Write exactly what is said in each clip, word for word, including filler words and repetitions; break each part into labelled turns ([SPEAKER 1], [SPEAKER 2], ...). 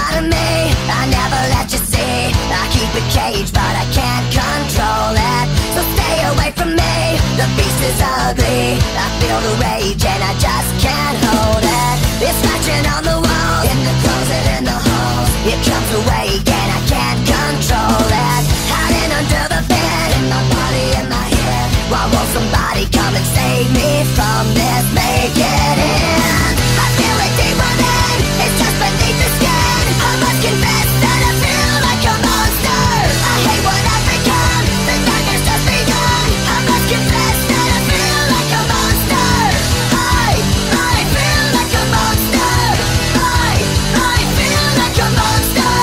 [SPEAKER 1] inside of me, I never let you see. I keep it caged, but I can't control it. So stay away from me, the beast is ugly. I feel the rage and I just can't hold it. It's scratching on the wall, in the closet, in the halls. It comes awake and I can't control it. Hiding under the bed, in my body, in my head. Why won't somebody come and save me from this? Make it in. I feel it deep within, it's just beneath the skin. I must confess that I feel like a monster. I hate what I've become, the nightmare's just begun. I must confess that I feel like a monster. I, I feel like a monster. I, I feel like a monster.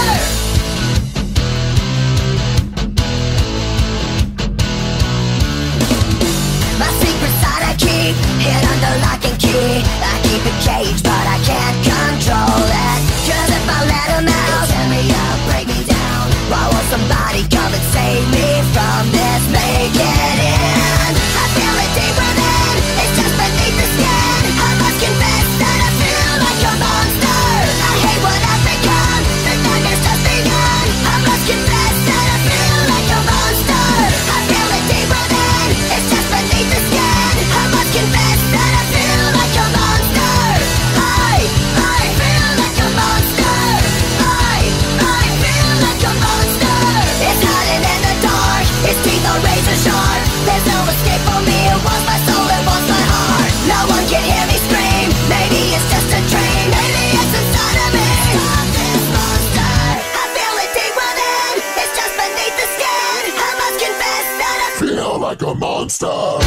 [SPEAKER 1] My secret side I keep, hid under lock and key. I keep it caged, but I can't control it. Cause if I let him out, tear me up, break me down. Why won't somebody come and save me from this? Make it in. I feel it deep within, it's just beneath the skin. I must confess that I feel like a monster. I hate what I've become, the nightmare's just begun. I must confess that I feel like a monster. I feel it deep within, it's just beneath the skin. I must confess that I feel like a monster. I, I feel like a monster. I, I feel like a monster. It's hiding in the dark, its teeth are razor sharp. There's no escape for me, it wants my soul, it wants my heart. No one can hear me scream, maybe it's just a dream. Maybe it's inside of me. Stop this monster. I feel it deep within, it's just beneath the skin. I must confess that I feel like a monster.